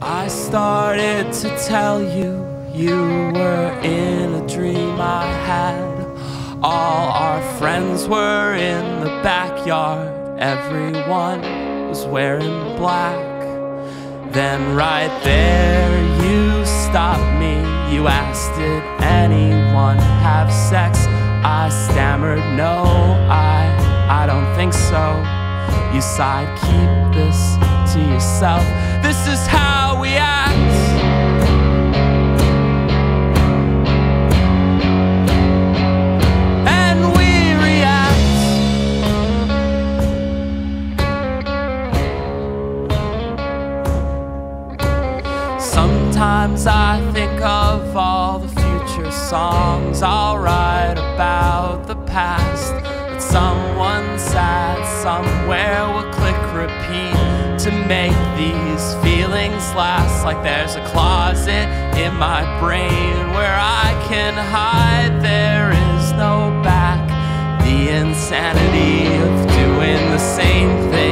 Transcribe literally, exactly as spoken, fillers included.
I started to tell you you were in a dream I had. All our friends were in the backyard, everyone was wearing black. Then right there you stopped me. You asked, did anyone have sex? I stammered, no, I, I don't think so. You sighed, keep this to yourself. This is how we act. And we react. Sometimes I think of all the future songs I'll write about the past, but someone sad somewhere will click repeat to make these feelings last. Like there's a closet in my brain where I can hide. There is no back. The insanity of doing the same thing